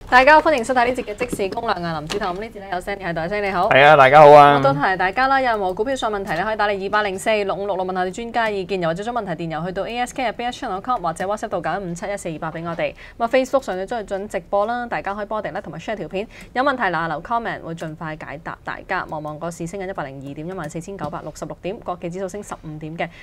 大家好，歡迎收睇呢節嘅即時攻略啊！林子彤，咁呢節咧有 Sandy 喺度，Sandy 你好。 係啊，大家好啊！ 我都提大家啦，有任何股票上問題咧，可以打嚟28046566問下啲專家意見，又或者將問題電郵去到 ask@bschannel.com 或者 WhatsApp 到9157148俾我哋。咁啊 Facebook 上亦都係準直播啦，大家可以幫我哋咧同埋 share 條片。有問題嗱留 comment 會盡快解答大家。望望個市升緊102點，14966點，國企指數升15點嘅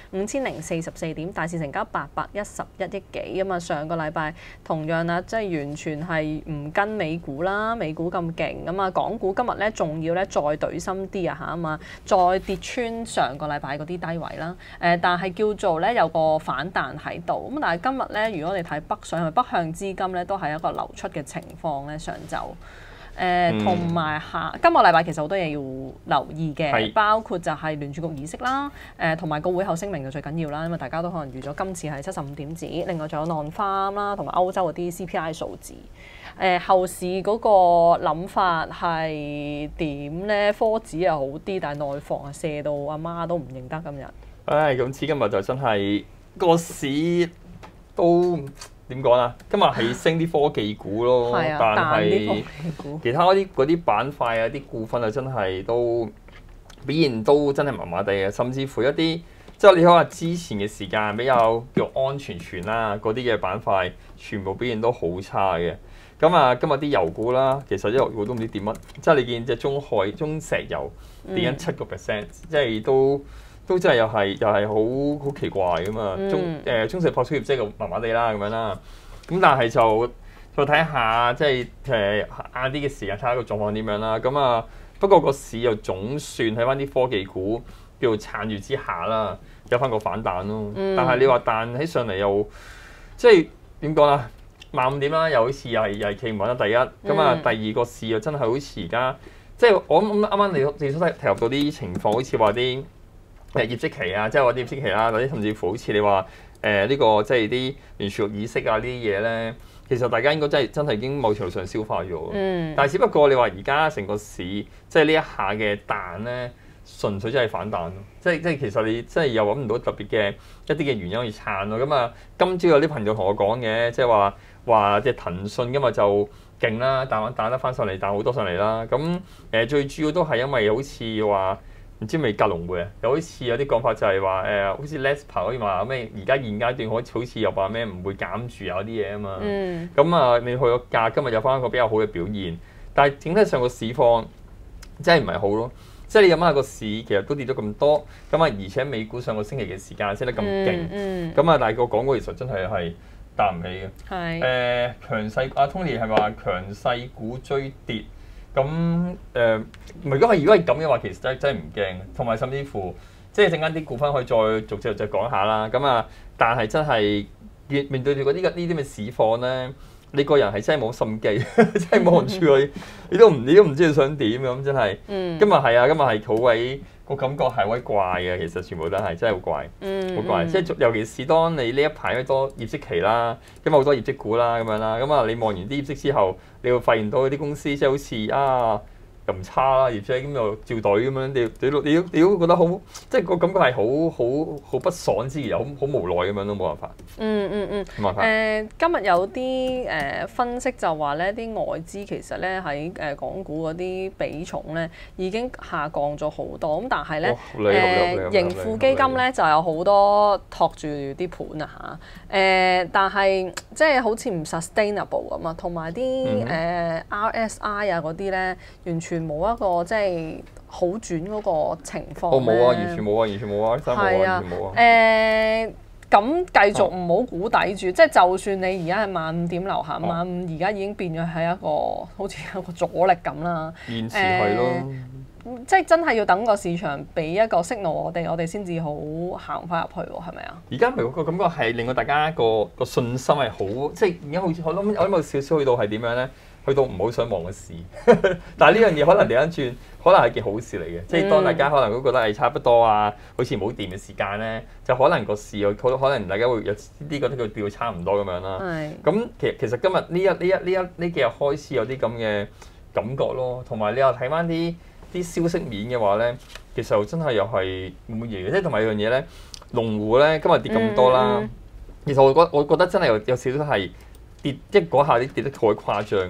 5044點，大市成交811億幾咁啊！上個禮拜同樣啊，即係完全係唔跟美股啦，美股咁勁咁啊，港股今日咧仲要咧再懟深啲啊嚇啊嘛，再跌穿上個禮拜嗰啲低位啦。但係叫做咧有個反彈喺度咁，但係今日咧，如果你睇北上，係咪北向資金咧都係一個流出嘅情況咧？上晝同埋今個禮拜其實好多嘢要留意嘅，包括就係聯儲局議息啦，同埋個會後聲明就最緊要啦，因為大家都可能預咗今次係75點子，另外仲有 non-farm 啦，同埋歐洲嗰啲 CPI 數字。後市嗰個諗法係點咧？科指又好啲，但係內房啊射到阿媽都唔認得今日。 咁今日就真係個市都點講啊？今日係升啲科技股咯，但係其他嗰啲板塊啊、啲股份啊，真係都表現都真係麻麻地嘅，甚至乎一啲即係你可話之前嘅時間比較叫安全啦，嗰啲嘅板塊全部表現都好差嘅。咁啊，今日啲油股啦，其實啲油股都唔知點乜，即係你見隻中石油跌緊7%，即係都真係又係好奇怪噶嘛。中石化業績就麻麻地啦咁樣啦。咁但係就睇下即係晏啲嘅時間睇下個狀況點樣啦。咁啊，不過個市又總算喺翻啲科技股叫做撐住之下啦，有翻個反彈咯。但係你話彈起上嚟又即係點講啊？15點啦，又好似又係企唔穩啦。第一，咁啊，第二個市又真係好似而家，即係我啱啱你所提及到啲情況，好似話啲業績期啊，即係話啲業績期啦，或者甚至乎好似你話呢個即係啲聯儲局議息啊呢啲嘢咧，其實大家應該真係已經某程度上消化咗。但係只不過你話而家成個市即係呢一下嘅彈咧，純粹真係反彈咯。即係其實你真係又揾唔到特別嘅一啲嘅原因去撐咯。咁啊，今朝有啲朋友同我講嘅，即係話隻騰訊今日就勁啦，彈得翻上嚟，彈好多上嚟啦。咁最主要都係因為好似話唔知咪格隆會啊，又好似有啲講法就係話好似 Lespa 可以話咩？而家現階段好似又話咩唔會減住有啲嘢啊嘛。咁啊，你去個價今日有翻一個比較好嘅表現，但係整體上個市況真係唔係好咯。即係你諗下個市其實都跌咗咁多，咁啊而且美股上個星期嘅時間升得咁勁，咁啊但係個港股其實真係彈唔起嘅。強勢阿 Tony 係話強勢股追跌，咁如果係咁嘅話，其實真係唔驚。同埋甚至乎即係陣間啲股份可以再逐隻講下啦。咁啊，但係真係面對住呢啲咁嘅市況咧，你個人係真係冇心機，真係望住佢，你都唔知佢想點咁，真係。今日係好鬼個感覺係好鬼怪嘅，其實全部都係真係好怪，好怪。即係尤其是當你呢一排多業績期啦，咁好多業績股啦咁樣啦，咁啊你望完啲業績之後，你會發現到啲公司即係好似又唔差啦，業績咁又照隊咁樣，你都覺得好，即係個感覺係好不爽之餘又好無奈咁樣都冇辦法。冇辦法。 今日有啲分析就話咧，啲外資其實咧喺港股嗰啲比重咧已經下降咗好多，咁但係咧盈富基金咧就有好多托住啲盤啊嚇，但係即係好似唔 sustainable 咁啊，同埋啲RSI 啊嗰啲咧完全冇一個即係好轉嗰個情況。 冇啊，完全冇啊，完全冇啊，真係冇啊，完全冇啊。 咁繼續唔好估底住，即係就算你而家係15,000點樓下，15,000而家已經變咗係一個好似有個阻力咁啦。 現時係咯。 即係真係要等個市場俾一個 signal 我哋先至好行翻入去喎，係咪啊？ 而家咪個感覺係令到大家個信心係好，即係而家好似我諗有少少去到係點樣咧？去到唔好想望個市，但係呢樣嘢可能調翻轉，可能係件好事嚟嘅。即係當大家可能都覺得係差不多啊，好似冇掂嘅時間咧，就可能個市又可能大家會有啲覺得佢調差唔多咁樣啦。咁其實今日呢幾日開始有啲咁嘅感覺咯，同埋你又睇翻啲消息面嘅話咧，其實真係又係冇乜嘢嘅。即係同埋一樣嘢咧，龍湖咧今日跌咁多啦，其實我覺得真係有少少係跌，即係嗰下啲跌得好誇張。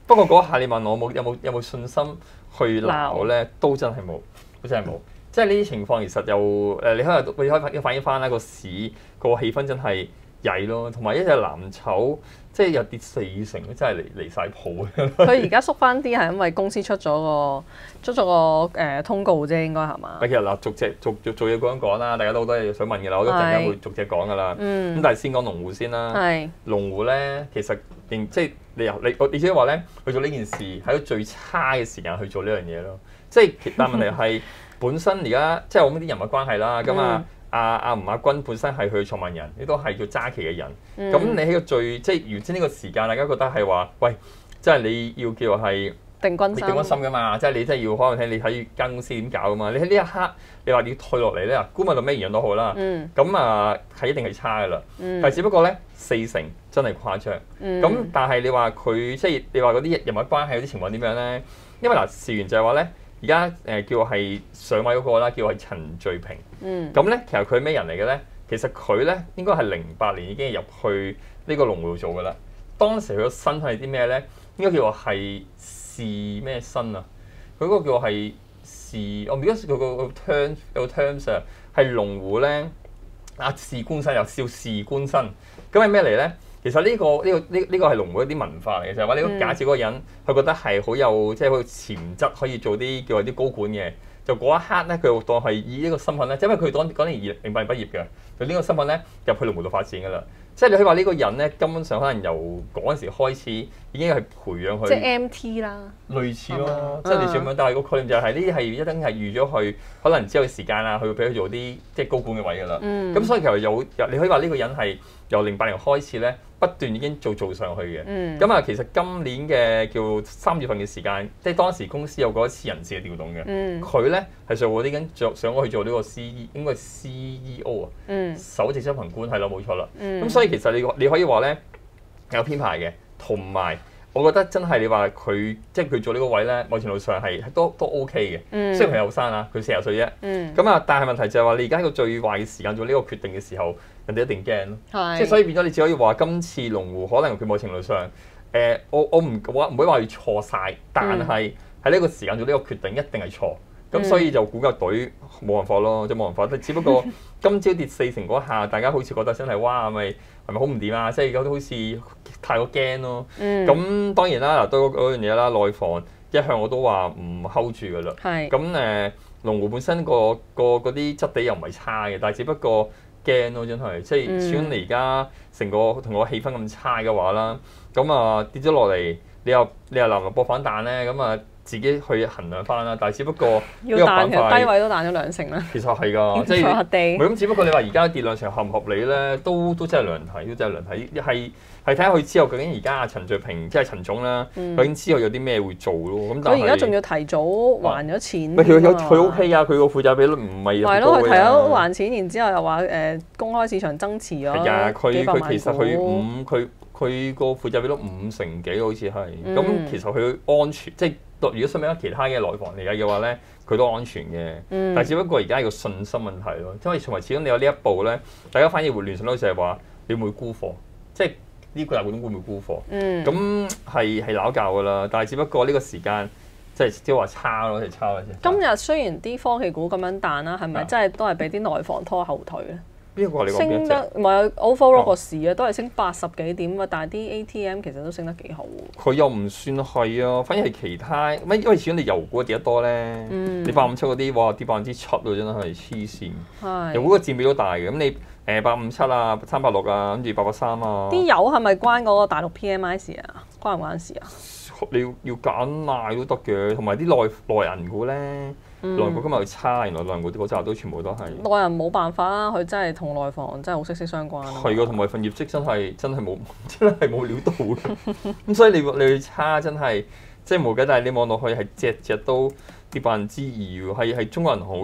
不過嗰下你問我有冇信心去鬧咧，都真係冇，都真係冇。即係呢啲情況其實又你可以反映翻啦，個市個氣氛真係曳咯，同埋一隻藍籌即係又跌40%，真係離曬譜。 佢而家縮翻啲係因為公司出咗個通告啫，應該係嘛？ 其實嗱，逐嘢講啦，大家都好多嘢想問嘅啦，我都陣間會逐隻講噶啦。咁但係先講龍湖先啦。龍湖咧，其實即係你只係話咧，去做呢件事喺個最差嘅時間去做呢樣嘢咯。即係但問題係本身而家即係我啲人物關係啦，咁阿吳亞軍本身係佢創辦人，亦都係叫揸旗嘅人。咁你喺個即係原先呢個時間，大家覺得係話，喂，即係你要叫係定軍心噶嘛？即係你真係要可能睇你睇間公司點搞噶嘛？你喺呢一刻，你話你要退落嚟咧，估問到咩原因都好啦。咁係一定係差噶啦。但係只不過咧，40%真係誇張。咁但係你話佢即係你話嗰啲人物關係嗰啲情況點樣咧？因為嗱，事緣就係話咧。而家叫係上位嗰個啦，叫係陳序平。咁咧，其實佢係咩人嚟嘅咧？其實佢咧應該係08年已經入去呢個龍湖度做嘅啦。當時佢個身係啲咩咧？應該叫話係士咩身啊？佢嗰個叫係士，我唔記得佢個 terms 啊，係龍湖咧士官身又叫士官身。咁係咩嚟咧？其實呢個係龍湖一啲文化嚟嘅，就係話你假設嗰個人，佢覺得係好有即係好有潛質，可以做啲叫做啲高管嘅，就嗰一刻咧，佢當係以呢個身份咧，因為佢嗰年08年畢業嘅，就呢個身份咧入去龍湖度發展㗎啦。即係你可以話呢個人咧，根本上可能由嗰陣時開始已經係培養佢， 即係 MT 啦， 類似咯，即係類似咁樣。但係個概念就係呢啲係一定係預咗去，可能之後嘅時間啊，佢會俾佢做啲即係高管嘅位㗎啦。咁所以其實你可以話呢個人係由08年開始咧，不斷已經做上去嘅。咁其實今年嘅叫3月份嘅時間，即係當時公司有過一次人事嘅調動嘅。佢咧係上過啲上咗去做呢個應該係 CEO 啊，首席執行官係咯，冇錯啦。咁所以其實你可以話咧有編排嘅，同埋我覺得真係你話佢即係佢做呢個位咧，某程度上係都 OK 嘅。雖然佢後生啊，佢40歲啫。但係問題就係話你而家喺個最壞嘅時間做呢個決定嘅時候，人哋一定驚咯。即係所以變咗你只可以話今次龍湖可能佢某程度上我唔會話要錯晒，但係喺呢個時間做呢個決定一定係錯。咁所以就股價隊冇辦法咯，就冇辦法。只不過今朝跌40%嗰下，大家好似覺得真係哇，係咪好唔掂啊？即係而家都好似太過驚咯。咁當然啦，嗱都嗰樣嘢啦，內房一向我都話唔 hold 住噶啦。咁龍湖本身嗰啲質地又唔係差嘅，但係只不過驚咯，真係即係始終你而家成個同個氣氛咁差嘅話啦，咁跌咗落嚟，你又能唔能搏反彈咧？咁自己去衡量翻啦，但係只不過呢個板塊低位都彈咗2成啦。 其實係㗎，即係唔係咁？只不過你話而家跌2成合唔合理咧？都真係兩睇，都真係兩睇。係睇下佢之後究竟而家陳序平即係陳總啦，究竟之後有啲咩會做咯？咁但係佢而家仲要提早還咗錢。 佢 OK 啊，佢個負債比率唔係係咯，佢提早還錢，然之後又話公開市場增持咗幾百萬股。 佢其實佢個負債比率5成幾好似係。咁其實佢安全即係。如果相比其他嘅內房嚟嘅話咧，佢都安全嘅。但係只不過而家係個信心問題咯，因為同埋始終你有呢一步咧，大家反而會聯想到就係話你會唔會沽貨，即係呢個大股東會唔會沽貨？咁係鬧交㗎啦。但係只不過呢個時間即係話差咯，係差嘅啫。 今日雖然啲科技股咁樣彈啦，係咪真係都係俾啲內房拖後腿咧？ 邊個你講升得唔係 overall 個市啊，都係升80幾點啊，但係啲 ATM 其實都升得幾好喎。 佢又唔算係啊，反而係其他，因為始終你油股跌得多咧，你857嗰啲哇跌7%咯，真係黐線。油股個佔比都大嘅，咁你857啊、386啊，跟住883啊。 啲油係咪關嗰個大陸 PMI 事啊？關唔關事啊？ 你要揀賣都得嘅，同埋啲內銀股咧。內股今日又差，原來內股啲嗰扎都全部都係內人冇辦法啦，佢真係同內房真係好息息相關。 係㗎，同埋份業績真係冇料到嘅。咁所以你去差真係即係冇計，但係你望落去係隻都跌2%喎，係中國人好啲咯。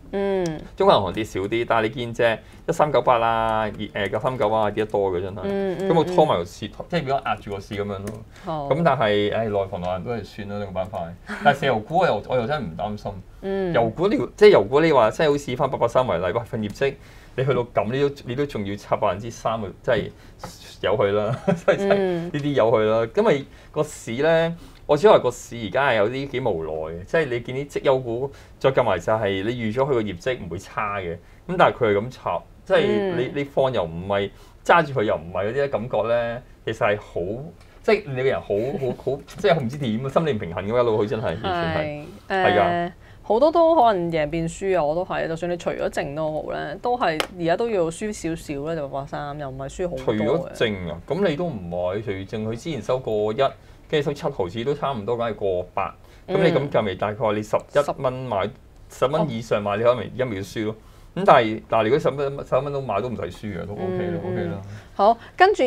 中國銀行跌少啲，但係你見啫1398啦，939啊跌得多嘅真係。咁我拖埋個市，即係如果壓住個市咁樣咯。咁但係內房內銀都係算啦，兩個板塊。但係石油股我又真係唔擔心。油股即係油股你話即係好似翻883為例，份業績你去到咁，你都仲要插3%嘅，即係由佢啦，即係呢啲由佢啦。因為個市咧。我只係話個市而家係有啲幾無奈嘅，即係你見啲績優股，再加埋就係你預咗佢個業績唔會差嘅，咁但係佢係咁插，即係你放又唔係揸住佢又唔係嗰啲感覺咧，其實係好，即係你個人好，即係唔知點啊，心理唔平衡咁一路去真係完全係㗎。 好多都可能贏變輸啊，我都係，就算你除咗淨都好咧，都係而家都要輸少少咧，就883又唔係輸好多嘅。除咗淨啊，咁你都唔係除淨，佢之前收過1。跟住收7毫子都差唔多，梗係過8。咁你咁計咪大概你11蚊買10蚊以上買，你可能1秒輸咯。咁但係如果11蚊都買都唔使輸嘅，都 OK 啦，OK 啦。 好，跟住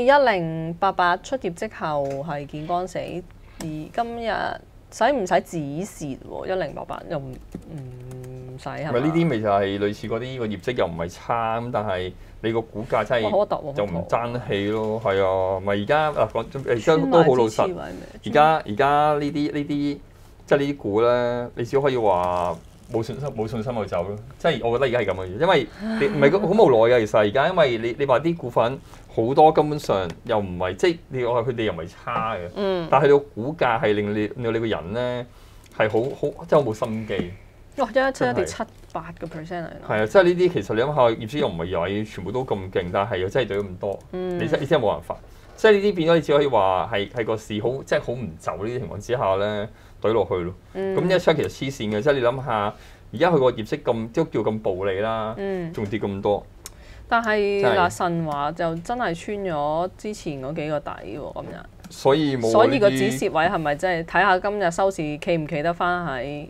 1088出業績後係見光死，而今日使唔使止蝕喎？1088又唔使係嘛？ 咪呢啲咪就係類似嗰啲個業績又唔係差咁，但係你個股價真係就唔爭氣咯，係啊，咪而家都好老實。而家呢啲即係呢啲股咧，你只可以話冇信心去走咯。即係我覺得而家係咁嘅嘢，因為你唔係好無奈嘅。其實而家因為你話啲股份好多根本上又唔係即係你話佢哋又唔係差嘅，但係個股價係令你個人咧係好即係好冇心機。 哇！117跌7-8%嚟。 係啊，即係呢啲其實你諗下業績又唔係曳，全部都咁勁，但係又真係對咗咁多，你真係冇辦法。即係呢啲變咗，你只可以話係個市好，即係好唔就呢啲情況之下咧，對落去咯。咁117其實黐線嘅，即係你諗下，而家佢個業績咁都叫咁暴利啦，仲跌咁多。 但係嗱，神華就真係穿咗之前嗰幾個底喎，今日。所以個止蝕位係咪即係睇下今日收市企唔企得翻喺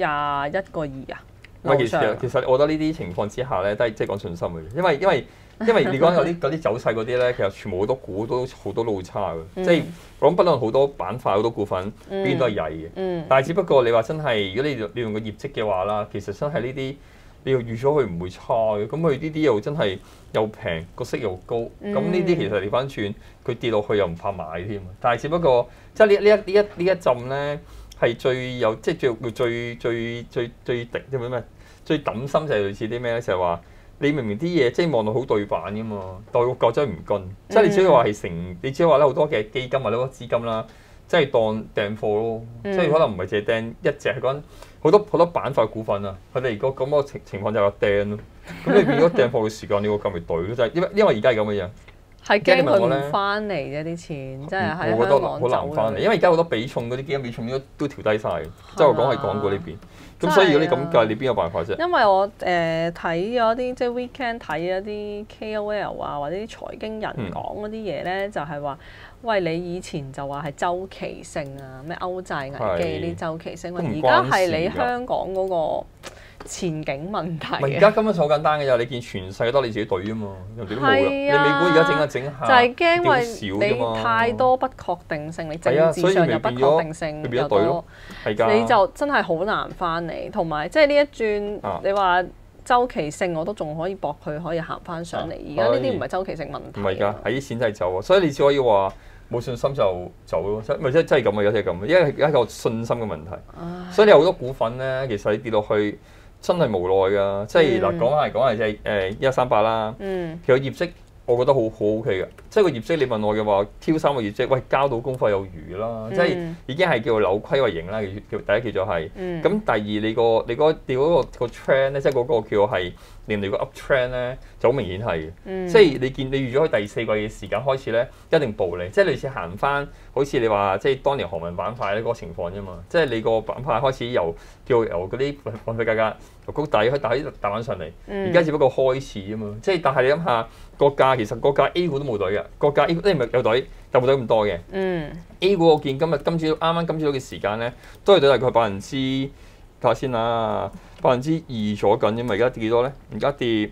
21個2啊？ 其實我覺得呢啲情況之下咧，都係即係講信心嘅，因為你講有啲走勢嗰啲咧，其實全部好多股都好多都好差嘅，即係講不論好多板塊好多股份邊都係曳嘅，但係只不過你話真係，如果你用個業績嘅話啦，其實真係呢啲你要預咗佢唔會差嘅，咁佢呢啲又真係又平個息又高，咁呢啲其實你翻轉佢跌落去又唔怕買添，但係只不過即係呢一陣咧。係最有即係最敵即係咩？最抌心就係類似啲咩咧？就係話你明明啲嘢即係望到好對版㗎嘛，但係個價真係唔跟。即係你只可以話係你只可以話咧好多嘅基金或者好多資金啦，即係當訂貨咯。即係可能唔係淨係訂一隻，係講好多板塊股份啊。佢哋如果咁個情況就係訂咯。咁你變咗訂貨嘅時間，你個價咪對咯？就係因為而家係咁嘅樣。 係驚佢唔翻嚟啫啲錢，即係喺香港走。 好難翻嚟，因為而家好多比重嗰啲基金比重都調低晒。即係我講係港股呢邊。咁所以如果你咁計，你邊有辦法啫？ 因為我睇咗啲即係 weekend 睇咗啲 KOL 啊，或者啲財經人講嗰啲嘢咧，就係話，喂，你以前就話係週期性啊，咩歐債危機啲週期性，而家係你香港嗰個前景問題。 而家根本好簡單嘅啫，你見全世界都你自己隊啊嘛，人哋都冇啦。你美股而家整下整下， 就係驚為你太多不確定性，你政治上有不確定性又多，你就真係好難翻嚟。同埋即係呢一轉，你話週期性我都仲可以搏佢可以行翻上嚟。而家呢啲唔係週期性問題。 唔係㗎，係啲錢真係走啊，所以你只可以話冇信心就走咯，咪真係咁啊！而家係咁，因為而家係個信心嘅問題。所以你有好多股份咧，其實你跌落去。真係無奈㗎，即係嗱講係即係1138啦，其實業績我覺得好 OK 嘅，即係個業績你問我嘅話，挑3個業績，喂交到功課有餘啦，即係已經係叫做扭虧為盈啦，第一叫做係，咁第二你嗰個 trend 咧，即係嗰個叫係連嚟個 up trend 咧，就好明顯係嘅，即係你預咗佢第4季嘅時間開始咧，一定暴利，即係類似行翻，好似你話即係當年航運板塊咧嗰個情況啫嘛，即係你個板塊開始由嗰啲運費價格由谷底去打翻上嚟，而家只不過開始啫嘛，即係但係你諗下個價其實個價 A 股都冇隊嘅，個價 A 股唔係有隊，但冇隊咁多嘅。A 股我見今朝啱啱今朝嘅時間咧，都係對大概睇下先啦，2%咗緊啫嘛，而家跌幾多咧？而家跌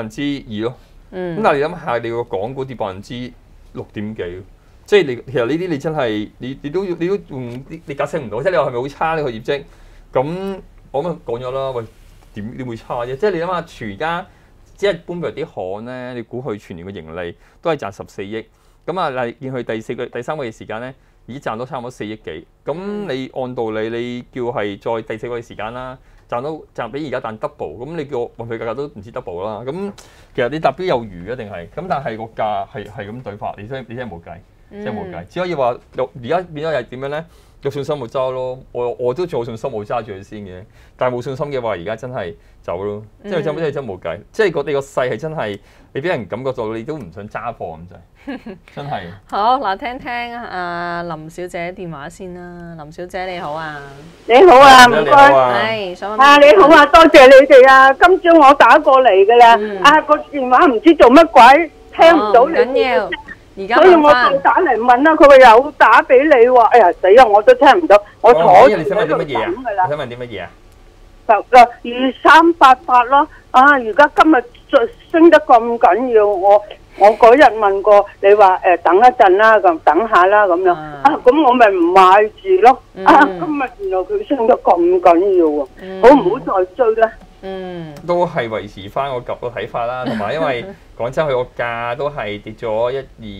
2%咯。咁但係你諗下，你個港股跌6.幾%，即係其實呢啲你真係你都用你解釋唔到，即係你話係咪好差呢個業績？咁我咁講咗啦，喂， 點會差啫？即係你諗下，全家只係搬入啲行咧，你估佢全年嘅盈利都係賺14億，咁啊，你見佢第三個月時間咧，已經賺到差唔多4億幾，咁你按道理你叫係再第4個月時間啦。賺比而家賺 double， 咁你叫我運費價格都唔知 double 啦。咁其實你達標有餘一定係，咁但係個價係咁對法，你真係冇計，真係冇計。只可以話而家變咗係點樣咧？有信心冇揸咯，我都做信心冇揸住佢先嘅。但係冇信心嘅話，而家真係走咯，即係真冇計。即係你個勢係真係，你俾人感覺到你都唔想揸貨咁滯，真係。 好嗱，聽聽林小姐電話先啦。林小姐你好啊， 你好啊，唔該。 係想問你好啊，多謝你哋啊。今朝我打過嚟㗎啦，個電話唔知做乜鬼，聽唔到你。 唔緊要。 所以我就打嚟問啦，佢話有打俾你喎。哎呀死啊，我都聽唔到，我坐住喺度等㗎啦。 你想問啲乜嘢啊？ 就2388咯。而家今日升得咁緊要，我嗰日問過你話等一陣啦，咁等下啦咁樣。咁我咪唔買住咯。今日原來佢升得咁緊要喎，好唔好再追咧？ 都係維持翻我舊個睇法啦，同埋因為講真，佢個價都係跌咗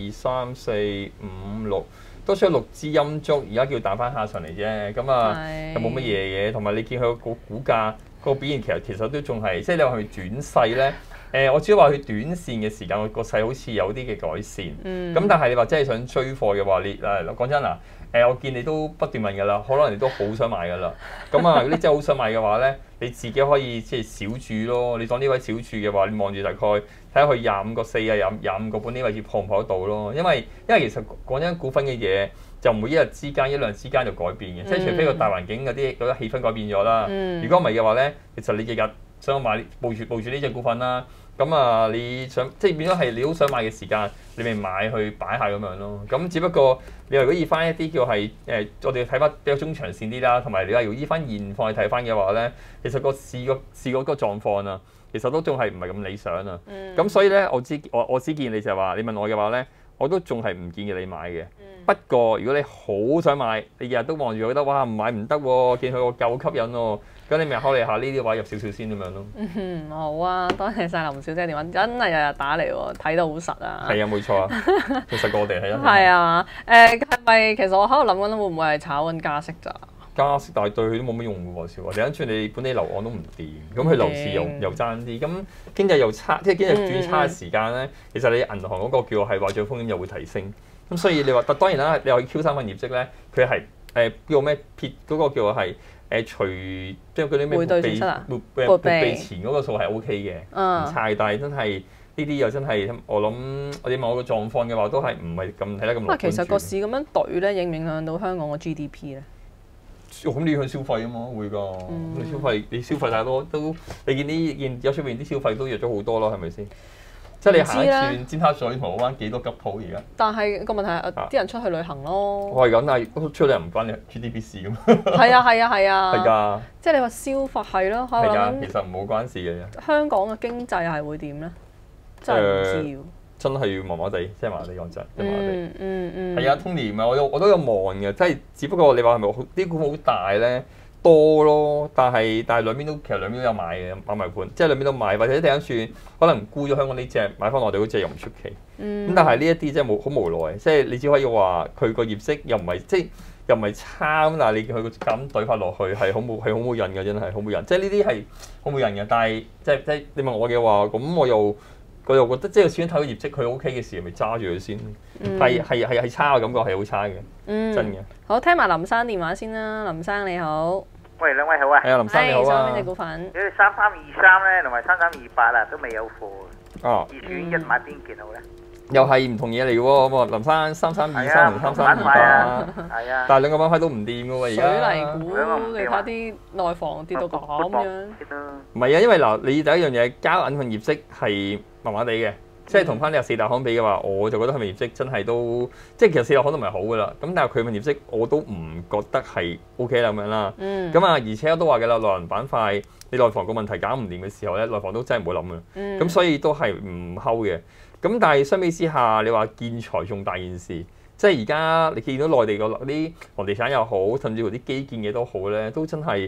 1、2、3、4、5、6，都出6支陰燭，而家叫彈翻下上嚟啫。咁又冇乜嘢嘅，同埋你見佢個股價個表現其實都仲係，即係你話佢轉勢咧。我只係話佢短線嘅時間個勢好似有啲嘅改善。咁但係你話真係想追貨嘅話，你講真嗱。我見你都不斷問㗎啦，可能你都好想買㗎啦。咁如果你真係好想買嘅話咧，你自己可以即係小注咯。你當呢位小注嘅話，你望住大概睇下佢25個4啊、25個半呢位置破唔破得到咯。因為其實講真，股份嘅嘢就唔會一日之間、一兩日之間就改變嘅，即係除非個大環境嗰啲氣氛改變咗啦。如果唔係嘅話咧，其實你日日想買部署呢隻股份啦。咁你想即係變咗係你好想買嘅時間，你咪買去擺下咁樣咯。咁只不過你如果以翻一啲叫係我哋睇翻比較中長線啲啦，同埋你話要依翻現況去睇翻嘅話咧，其實個市嗰個狀況啊，其實都仲係唔係咁理想啊。咁所以咧，我只建議你就係話，你問我嘅話咧，我都仲係唔建議你買嘅。不過如果你好想買，你日日都望住覺得哇唔買唔得喎，見佢個夠吸引喎。咁你咪考慮下呢啲位入少少先咁樣咯。 好啊，多謝晒林小姐電話，真係日日打嚟喎，睇到好實啊。係啊，冇錯啊，其實我哋係係啊，係咪其實我喺度諗緊會唔會係炒緊加息咋？ 加息，但係對佢都冇乜用嘅喎，少話。你跟住你本地樓按都唔掂，咁佢樓市又爭啲，咁經濟又差，即係經濟轉差嘅時間咧，其實你銀行嗰個叫係壞帳風險又會提升。咁所以你話，當然啦，你話 Q3份業績咧，佢係叫咩撇嗰個叫係。除即係嗰啲咩撥備前嗰個數係 O K 嘅，唔差。但係真係呢啲又真係我諗我哋某個狀況嘅話，都係唔係咁睇得咁樂觀。 其實個市咁樣對咧，影唔影響到香港個 GDP 咧？ 咁你要去消費啊嘛，會㗎。你消費太多都，你見有出邊啲消費都弱咗好多咯，係咪先？即係你行一轉尖沙咀、銅鑼灣幾多吉鋪而家？但係個問題係啲人出去旅行咯。 我係咁，但係出去旅行唔關你 GDP 事㗎嘛。 係啊。係㗎。即係你話消費係咯， 係㗎，其實冇關事嘅。 香港嘅經濟係會點咧？真係唔知喎。 真係要麻麻地，即係麻麻地講真，即係麻麻地。係啊，Tony 咪我都有望嘅，即係只不過你話係咪啲股好大咧？多咯，但係兩邊其實兩邊都有買嘅，買埋盤，即係兩邊都買，或者第一轉可能沽咗香港呢隻，買翻內地嗰隻又唔出奇。咁但係呢一啲即係好無奈，即係你只可以話佢個業績又唔係即係又唔係差咁，但係你見佢個咁對法落去係好冇癮嘅，真係好冇癮。即係呢啲係好冇癮嘅，但係即係你問我嘅話，咁我又覺得即係始終睇個業績佢 OK 嘅時候，咪揸住佢先。係差嘅感覺係好差嘅，真嘅。 好，聽埋林生電話先啦，林生你好。 喂，兩位好啊！ 係啊，林生你好啊！ 邊隻股份？ 你哋3323咧，同埋3328啊，都未有貨嘅。 哦。 二選一買邊件好咧？ 又係唔同嘢嚟嘅喎，咁林生3323同3328。係啊。但係兩個板塊都唔掂嘅喎，而家。 水泥股，你睇啲內房跌到咁樣。 唔係啊，因為嗱，你第一樣嘢交銀份業績係麻麻地嘅。即係同翻你四大行比嘅話，我就覺得佢份業績真係都，即係其實四大行都唔係好噶啦。咁但係佢份業績我都唔覺得係 OK 啦咁樣啦。咁而且我都話嘅啦，內銀板塊你內房個問題搞唔掂嘅時候咧，內房都真係唔好諗嘅。咁所以都係唔睺嘅。咁但係相比之下，你話建材仲大件事，即係而家你見到內地個啲房地產又好，甚至乎啲基建嘅都好咧，都真係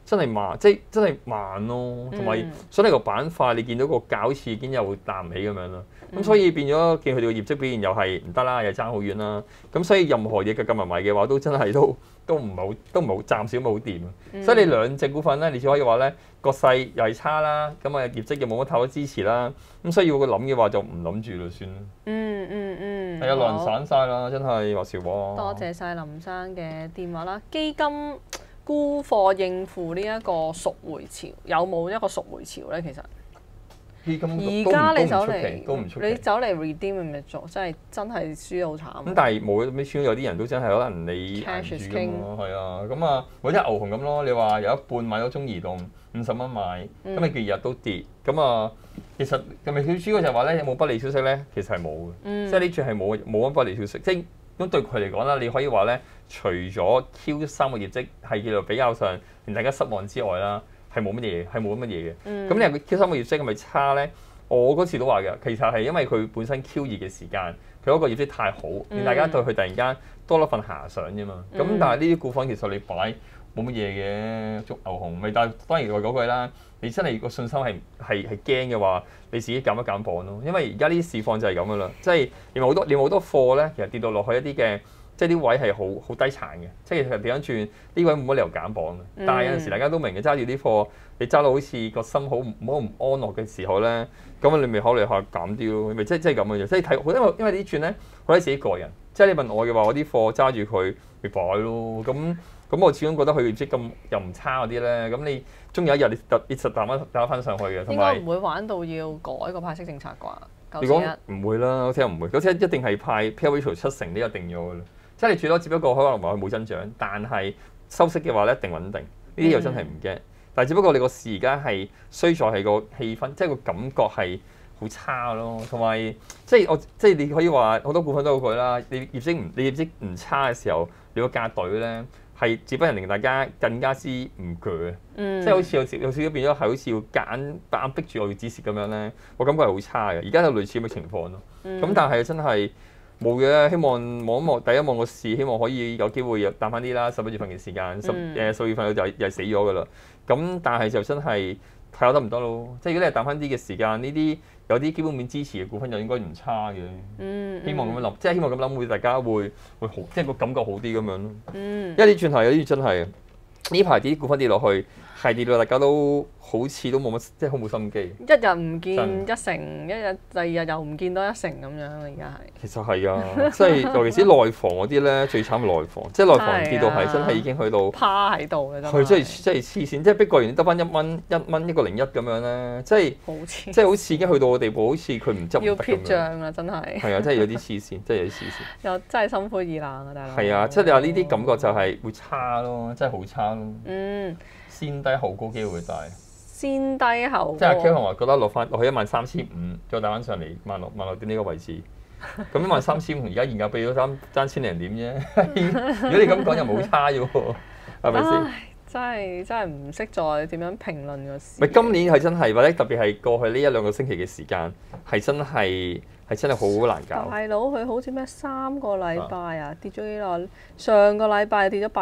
真係慢，即係真係慢咯，同埋所以你個板塊你見到個價好似已經又彈起咁樣啦。咁所以變咗見佢哋嘅業績表現又係唔得啦，又爭好遠啦。咁所以任何嘢嘅夾埋埋嘅話，都真係都唔係好，暫時都冇好掂。所以你兩隻股份咧，你只可以話咧個勢又係差啦，咁啊業績又冇乜太多支持啦。咁所以要佢諗嘅話就唔諗住啦算啦。係啊，輪散晒啦，真係話時話。 多謝晒林生嘅電話啦。基金沽貨應付呢一個贖回潮，有冇一個贖回潮咧？其實基金而家你走嚟， 都唔出奇， 你走嚟 redeem 咪做，真係輸好慘。 咁但係冇咩輸，有啲人都真係可能你捱住㗎嘛，係啊。咁啊，或者牛熊咁咯。你話有一半買咗中移動50蚊買，咁你日日都跌，咁啊，其實係咪最主要就係話咧有冇不利消息咧？其實係冇嘅，即係呢轉係冇乜不利消息，即係咁對佢嚟講啦，你可以話咧，除咗 Q3個業績係叫做比較上令大家失望之外啦。係冇乜嘢，係冇乜嘢嘅。咁你話佢 Q3個業績係咪差咧？我嗰時都話嘅，其實係因為佢本身 Q2嘅時間，佢嗰個業績太好，令大家對佢突然間多咗份遐想啫嘛。咁但係呢啲股份其實你擺冇乜嘢嘅，捉牛熊咪。但係當然嗰句啦，你真係個信心係驚嘅話，你自己減一減磅咯。因為而家呢啲市況就係咁噶啦，即係你好多貨咧，其實跌到落去一啲嘅。即係啲位係好低殘嘅，即係調翻轉呢位冇乜理由減磅嘅。但係有陣時大家都明嘅，揸住啲貨，你揸到好似個心好唔安樂嘅時候咧，咁你咪考慮下減啲咯，咪即係咁嘅啫。即係睇，因為呢轉咧，我睇自己個人。即係你問我嘅話，我啲貨揸住佢咪擺咯。咁我始終覺得佢業績咁又唔差嗰啲咧，咁你終有一日你實打翻上去嘅。 應該唔會玩到要改個派息政策啩？ 你講唔會啦，我聽唔會。嗰次一定係派 payout ratio 70呢，一定咗嘅啦。即係你最多只不過可能話佢冇增長，但係收息嘅話咧一定穩定，呢啲又真係唔驚。但係只不過你個市而家係衰在係個氣氛，即係個感覺係好差咯。同埋即係你可以話好多股份都好佢啦。你業績唔差嘅時候，你個價隊咧係只不過令大家更加之唔鋸。即係好似有少少變咗係好似要夾硬逼住我要止蝕咁樣咧，我感覺係好差嘅。而家有類似咁嘅情況咯。咁但係真係。冇嘅，希望望一望第一望個市，希望可以有機會又彈翻啲啦。11月份嘅時間，10月份又係死咗噶啦。咁但係就真係睇下得唔得咯。即係如果你係彈翻啲嘅時間，呢啲有啲基本面支持嘅股份就應該唔差嘅。希望咁樣諗，即係希望咁諗會大家會好，即係個感覺好啲咁樣咯。因為呢轉係有啲真係呢排啲股份跌落去。係跌到大家都好似都冇乜，即係好冇心機。一日唔見一成，第二日又唔見多一成咁樣，而家係。其實係啊，即係尤其是內房嗰啲咧，最慘係內房，即係內房跌到係真係已經去到趴喺度嘅。佢真係黐線，即係碧桂園得翻1蚊1個01咁樣咧，即係好似已經去到個地步，好似佢唔執唔得咁樣。要撇帳啦，真係。係啊，真係有啲黐線，真係有啲黐線。又真係心灰意冷啊，大佬。係啊，即係你話呢啲感覺就係會差咯，真係好差咯。先低後高機會大，先低後高。即係阿 Q 話覺得落去13500，再打翻上嚟16000點呢個位置。咁13500同而家現價比咗爭千零點啫。如果你咁講又冇差啫喎，係咪先？真係唔識再點樣評論個市。咪今年係真係，或者特別係過去呢1-2個星期嘅時間，係真係好難搞。大佬佢好似咩3個禮拜啊，跌咗幾耐？上個禮拜跌咗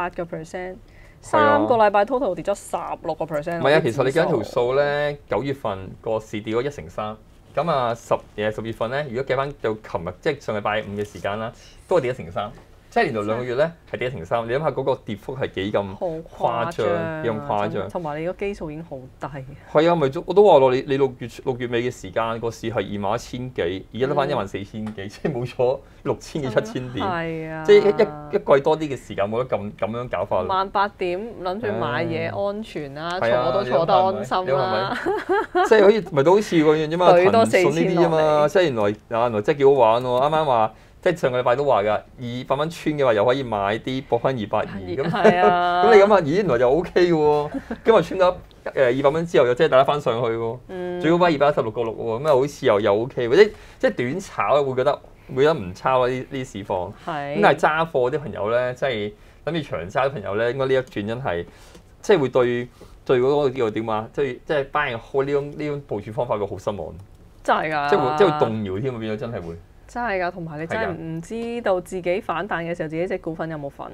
8%。3個禮拜 total 跌咗16%。唔係啊，其實你計條數咧，9月份個市跌咗1.3%，咁啊10月份咧，如果計翻到琴日，即係上禮拜5嘅時間啦，都係跌1.3%。即係連續2個月咧係跌1.3%，你諗下嗰個跌幅係幾咁誇張，幾咁誇張。同埋你個基數已經好低。係啊，咪我都話咯，你6月尾嘅時間個市係21000幾，而家得翻14000幾，即係冇咗6000幾7000點。係啊，即係一季多啲嘅時間冇得咁樣搞法。18000點諗住買嘢安全啦，坐都坐得安心啦。即係好似咪都好似嗰樣啫嘛，騰訊呢啲啫嘛，即係原來真係幾好玩喎！啱啱話。即係上個禮拜都話㗎，200蚊穿嘅話又可以買啲博翻220咁。咁你諗下，咦原來就 O K 嘅喎。今日穿咗200蚊之後，又即係打得翻上去喎。最高翻216.6喎，咁啊好似又 O K。或者即係短炒會覺得唔差喎呢啲市況。咁但係揸貨啲朋友咧，即係諗住長揸啲朋友咧，應該呢一轉真係即係會對嗰個叫點啊？即係 buy and hold 呢種部署方法會好失望。真係㗎。即係會動搖添啊！變咗真係會。真係㗎，同埋你真係唔知道自己反彈嘅時候，自己隻股份有冇份？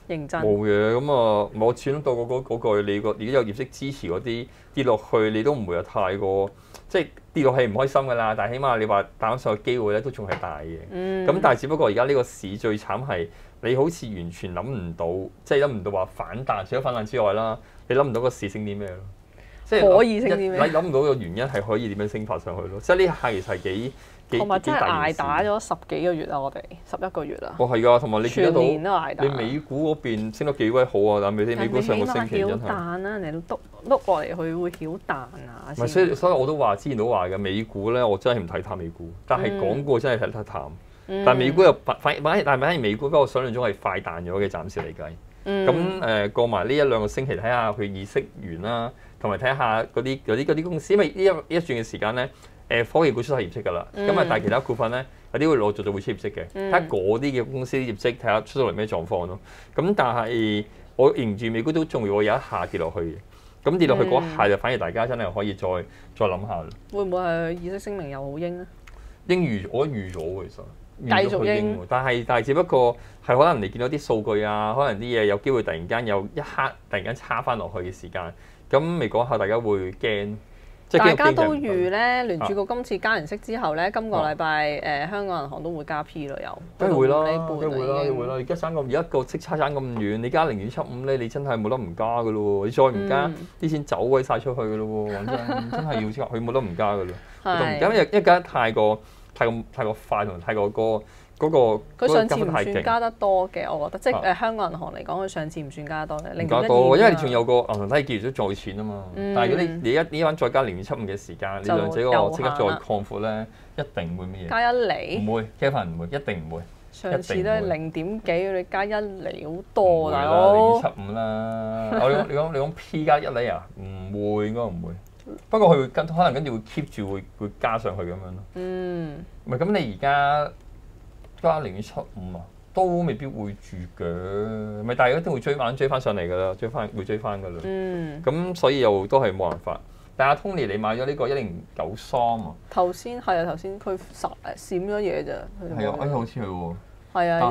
認真冇嘢咁啊！我始終到嗰句，你如果有業績支持嗰啲跌落去，你都唔會有太過即係跌落去唔開心㗎啦。但係起碼你話打上嘅機會咧，都仲係大嘅。咁但係只不過而家呢個市最慘係你好似完全諗唔到，即係諗唔到話反彈，除咗反彈之外啦，你諗唔到個市升啲咩咯？即係可以升啲咩？ 你諗唔到個原因係可以點樣升發上去咯？即係呢下其實係幾同埋真係捱打咗10幾個月啊！我哋11個月啦。 係㗎，同埋你見得到全年都捱打。 你美股嗰邊升得幾威好啊！但係咪先美股上個星期真係彈啊！人哋都碌落嚟，佢會曉彈啊！ 唔係，所以我都話之前都話嘅美股咧，我真係唔睇淡美股，但係港股真係睇得淡。但係美股又反而美股比我想象中係快彈咗嘅，暫時嚟計。咁過埋呢1-2個星期睇下佢議息完啦，同埋睇下嗰啲公司，因為呢一轉嘅時間咧。科技股出晒業績㗎啦，咁但係其他股份咧有啲會陸續會出業績嘅，睇下嗰啲嘅公司啲業績，睇下出到嚟咩狀況咯。咁但係我認住美股都仲會有一下跌落去嘅，咁跌落去嗰一下就反而大家真係可以再諗下啦。 會唔會係議息聲明又好鷹咧？ 我預咗其實繼續鷹， 但係只不過係可能你見到啲數據啊，可能啲嘢有機會突然間有一刻突然間差翻落去嘅時間，咁未講下大家會驚。 大家都預咧，聯儲局今次加完息之後咧，今個禮拜香港銀行都會加 P 咯，又梗係會啦，而家而家個息差爭咁遠，你加0.75咧，你真係冇得唔加噶咯喎！你再唔加，啲錢走鬼晒出去噶咯喎！講真係要佢冇得唔加噶啦，唔加因為加得太過快同太過嗰個佢上次唔算加得多嘅，我覺得即係香港銀行嚟講，佢上次唔算加得多嘅， 唔加多，因為你仲有個銀行體系結餘咗再錢啊嘛。但係如果你呢班再加0.75嘅時間，你兩者個即刻再擴闊咧，一定唔會乜嘢。 加1厘？ 唔會，Kevin唔會，一定唔會。 上次都係0點幾，你加1厘好多大佬。 0.75啦，你講 P 加1厘啊？唔會，應該唔會。不過佢會可能跟住會 keep 住會加上去咁樣咯。唔係咁，你而家加0.75啊，都未必會住嘅，咪但係一定會追翻上嚟㗎啦，會追翻㗎啦。咁所以又都係冇辦法。但係阿 Tony 你買咗呢個1093啊？頭先佢閃咗嘢咋？係啊，好似係喎。係啊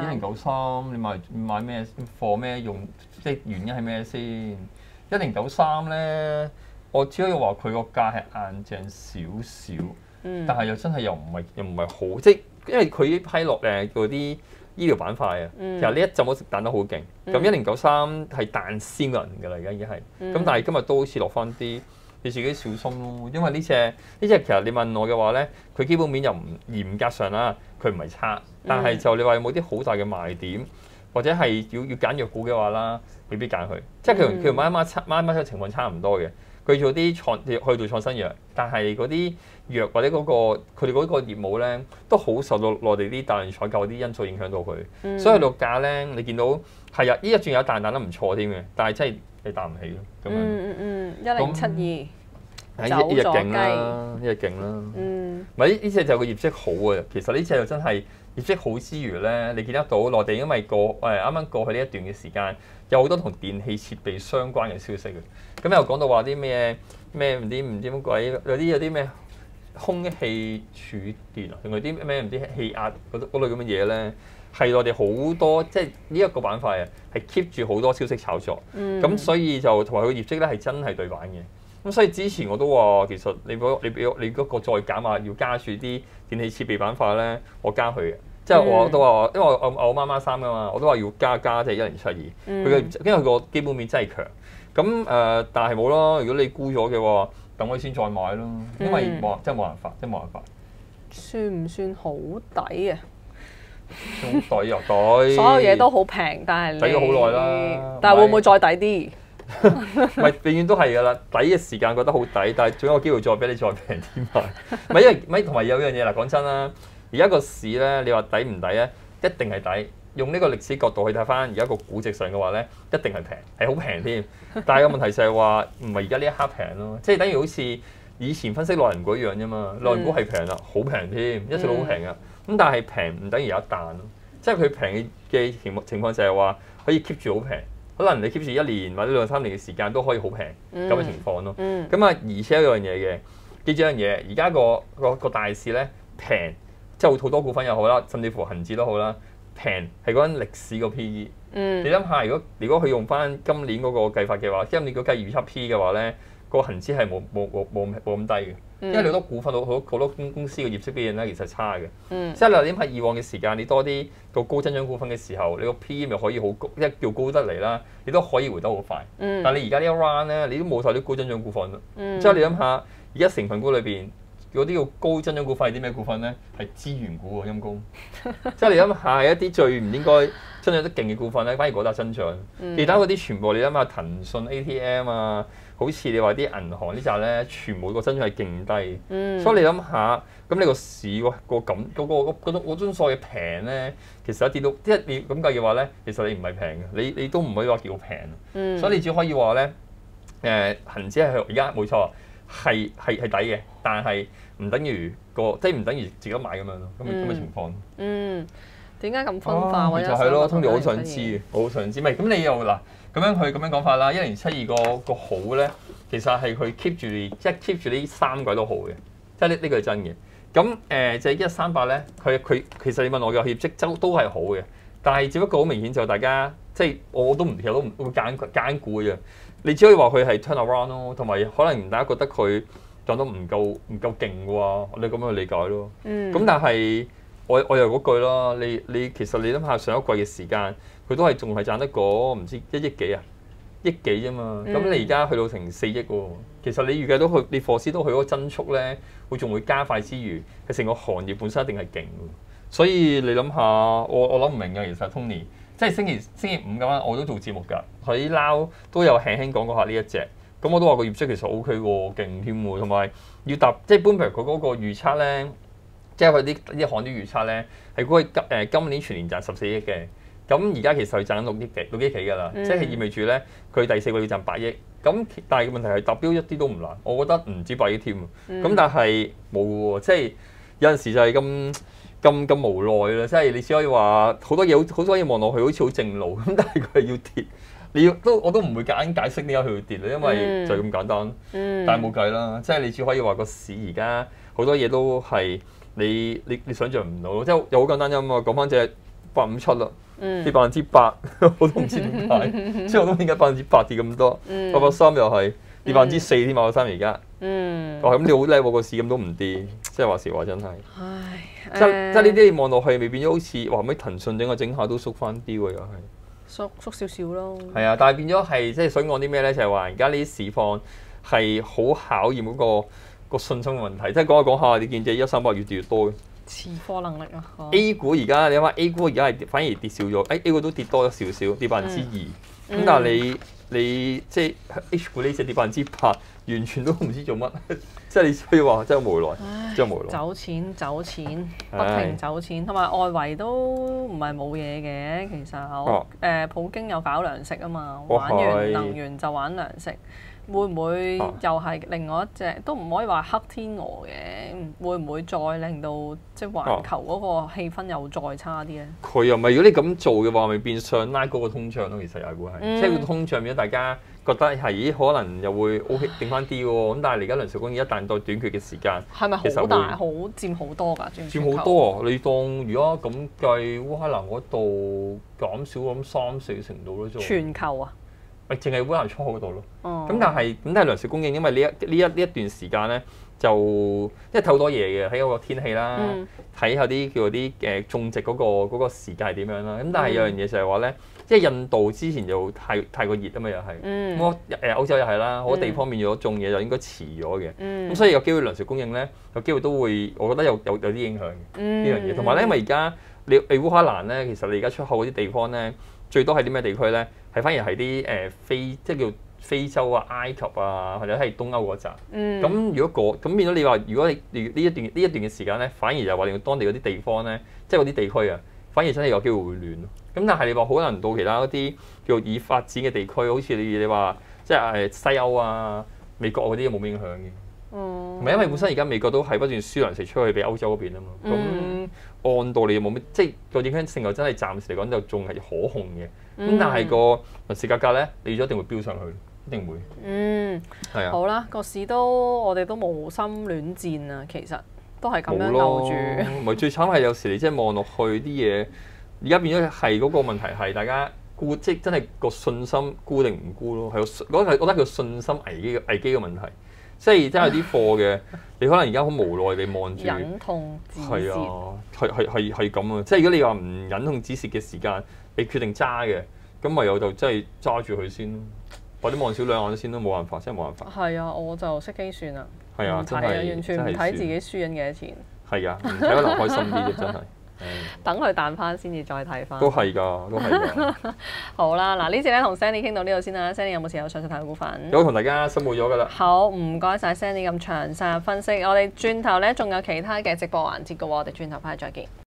，1093，你買咩貨咩用？即係原因係咩先？1093咧，我只可以話佢個價係硬淨少少，但係又真係又唔係好，即係因為佢呢批落嗰啲醫療板塊啊，其實呢一陣我彈得好勁。咁1093係彈先個人㗎啦，而家已經係。咁但係今日都好似落翻啲，你自己小心咯。因為呢隻其實你問我嘅話咧，佢基本面又唔嚴格上啦，佢唔係差，但係就你話有冇啲好大嘅賣點，或者係要揀藥股嘅話啦，未必揀佢。即係佢同孖嘅情況差唔多嘅。佢做啲去做創新藥，但係嗰啲藥或者佢哋嗰個業務咧，都好受到內地啲大量採購啲因素影響到佢，所以個價咧，你見到係啊，呢一轉有彈得唔錯添嘅，但係真係你彈唔起咯。 1072 呢隻勁啦，呢隻勁啦。咪呢隻就個業績好啊，其實呢隻就真係業績好之餘咧，你見得到內地因為啱啱過去呢一段嘅時間，有好多同電氣設備相關嘅消息嘅。咁又講到話啲咩唔知乜鬼，有啲咩空氣儲電啊，定係啲咩唔知氣壓嗰類咁嘅嘢咧，係內地好多即係呢一個板塊啊，係 keep 住好多消息炒作。咁所以就同埋佢業績咧係真係對版嘅。咁所以之前我都話其實你嗰個再減話要加住啲電氣設備板塊咧，我加佢嘅。即係我都話，因為我媽媽三㗎嘛，我都話要加即係1072。佢嘅因為個基本面真係強。咁但係冇咯。如果你沽咗嘅話，等我先再買咯。因為真係冇辦法。 算唔算好抵啊？ 好抵又抵。 所有嘢都好平，但係抵咗好耐啦。 但係會唔會再抵啲？ 咪永遠都係㗎啦。抵嘅時間覺得好抵，但係總有機會再俾你再平啲買。因為同埋有樣嘢嗱，講真啦，而家個市咧，你話抵唔抵咧？一定係抵。用呢個歷史角度去睇翻而家個估值上嘅話咧，一定係平，係好平添。但係個問題就係話唔係而家呢一刻平咯，即係等於好似以前分析內銀股一樣啫嘛。內銀股係平啦，好平添，一直都好平噶。咁但係平唔等於有一彈咯，即係佢平嘅情況就係話可以 keep 住好平，可能你 keep 住1年或者2-3年嘅時間都可以好平咁嘅情況咯。咁啊，而且一樣嘢嘅，記住一樣嘢，而家個大市咧平，即係好多股份又好啦，甚至乎恒指都好啦。 平係講緊歷史個 P/E。你諗下，如果佢用翻今年嗰個計法嘅話，今年如果計預測 P 嘅話咧，個恆指係冇咁低嘅。因為你好多股份好多公司嘅業績表現咧，其實係差嘅。即係你諗下以往嘅時間，你多啲個高增長股份嘅時候，你個 P/E 咪可以好高，一叫高得嚟啦，你都可以回得好快。但係你而家呢一 round 咧，你都冇晒啲高增長股份。即係你諗下，而家成分股裏邊嗰啲叫高增長股份係啲咩股份咧？係資源股喎，陰公。即係你諗下，一啲最唔應該增長得勁嘅股份咧，反而嗰笪增長。其他嗰啲全部你諗下，騰訊 ATM 啊。好似你話啲銀行呢扎咧，全部個增長係勁低，所以你諗下，咁你個市嗰種所謂平咧，其實一啲都即係你咁計嘅話咧，其實你唔係平嘅，你都唔可以話叫平，所以你只可以話咧，恆指係而家冇錯係抵嘅，但係唔等於即係唔等於自己買咁樣咯，咁嘅情況。 點解咁分化？ 就係咯，Tony 好想知，我好想知，咪咁你又嗱。咁樣講法啦，1072個好咧，其實係佢 keep 住呢3個都好嘅，即係呢個係真嘅。咁就係1138咧，佢其實你問我嘅業績都係好嘅，但係只不過好明顯就大家即係我都唔其實都唔會揀股嘅。你只可以話佢係 turnaround 咯，同埋可能大家覺得佢漲得唔夠勁嘅喎，你咁樣去理解咯。咁但係我又嗰句啦，你其實你諗下上一季嘅時間。佢都係仲係賺得過唔知1億幾啊，億幾啫嘛。咁你而家去到成4億喎，其實你預計到佢，你貨司都去嗰個增速咧，會仲會加快之餘，係成個行業本身一定係勁嘅。所以你諗下，我諗唔明嘅其實 Tony，即係星期五咁樣我都做節目㗎，喺 Now 都有輕輕講過下呢一隻。咁我都話個業績其實 OK 喎，勁添喎，同埋要答即係 Bloomberg 佢嗰個預測咧，即係佢啲行啲預測咧，係估佢今年全年賺14億嘅。咁而家其實佢賺緊6億幾㗎啦，即係意味住咧佢第4個要賺8億。咁但係個問題係達標一啲都唔難，我覺得唔止8億添。咁但係冇喎，即係有陣時就係咁無奈啦。即係你只可以話好多嘢望落去好似好正路，咁但係佢係要跌，我都唔會解釋點解佢會跌啦，因為就係咁簡單。但係冇計啦，即係你只可以話個市而家好多嘢都係你想象唔到咯，即係又好簡單啫嘛。講翻隻857啦。跌8%，我都唔知點解，即係我都點解8%跌咁多，883又係跌4%添，883而家。咁你好叻喎，個市咁都唔跌，即係話時話真係。即係呢啲你望落去，未變咗好似話咩騰訊整下都縮翻啲喎，又係縮少少咯。係啊，但係變咗係即係想講啲咩咧？就係話而家呢啲市況係好考驗嗰個信心嘅問題。即係講下，你見隻138越跌越多嘅。 持貨能力啊 ！A 股而家你諗下 ，A 股而家係反而跌少咗，A 股都跌多咗少少，跌2%。咁但係你即係 H 股呢隻跌8%，完全都唔知做乜，即係你可以話真係無奈，真係無奈。 走錢，不停走錢，同埋外圍都唔係冇嘢嘅。其實普京又搞糧食啊嘛，玩完能源就玩糧食。會唔會又係另外一隻都唔可以話黑天鵝嘅？會唔會再令到即係環球嗰個氣氛又再差啲咧？ 佢又咪如果你咁做嘅話，咪變相拉高個通脹咯？其實又會係，即係個通脹變咗大家覺得係可能又會 OK 定翻啲喎。咁但係你而家糧食供應一旦到短缺嘅時間， 係咪好大好佔好多㗎？ 佔好多啊！你當如果咁計，烏克蘭嗰度減少咁3-4成度咯， 全球啊？ 咪淨係烏克蘭出口嗰度咯。咁但係糧食供應，因為呢一段時間咧，就因為睇好多嘢嘅，睇嗰個天氣啦，睇下啲叫做啲種植嗰個時間係點樣啦。咁但係有樣嘢就係話咧，即係印度之前就太過熱啊嘛，又係。咁歐洲又係啦，好多地方變咗種嘢就應該遲咗嘅。咁所以有機會糧食供應咧，有機會都會，我覺得有啲影響嘅呢樣嘢。同埋咧，因為而家你烏克蘭咧，其實你而家出口嗰啲地方咧，最多係啲咩地區咧？係反而係啲即係叫非洲啊、埃及啊，或者係東歐嗰陣。咁如果咁變咗你話，如果你呢一段嘅時間咧，反而就話令到當地嗰啲地方咧，即係嗰啲地區啊，反而真係有機會會暖咯。咁但係你話可能到其他嗰啲叫做已發展嘅地區，好似你話即係西歐啊、美國嗰啲冇咩影響嘅。唔係因為本身而家美國都係不斷輸糧食出去俾歐洲嗰邊啊嘛。咁按道理冇咩，即係個影響性又真係暫時嚟講就仲係可控嘅。咁但係個糧食價格咧，你咗一定會飆上去，一定會。係啊。好啦，個市我哋都無心戀戰啊，其實都係咁樣留住。 唔係最慘係有時你即係望落去啲嘢， 而家變咗係嗰個問題係大家沽，即係真係個信心沽定唔沽咯，係我覺得叫信心危機嘅問題。即係真係啲貨嘅，你可能而家好無奈地望住， 忍痛止蝕。 係啊，係咁啊！即係如果你話唔忍痛止蝕嘅時間，你決定揸嘅，咁唯有就真係揸住佢先咯，或者望少兩眼先都冇辦法，真係冇辦法。 係啊，我就熄機算啦。 係啊，真係完全唔睇自己輸緊幾多錢。 係啊，唔睇可能開心啲啫，真係。 等佢彈翻先至再睇翻。 都係㗎，都係㗎。 好啦，嗱呢次咧同 Sandy 傾到呢度先啦。Sandy 有冇持有上述睇嘅股份？ 有同大家申報咗㗎啦。 好，唔該晒 Sandy 咁詳細嘅分析。我哋轉頭咧仲有其他嘅直播環節嘅喎，我哋轉頭翻去再見。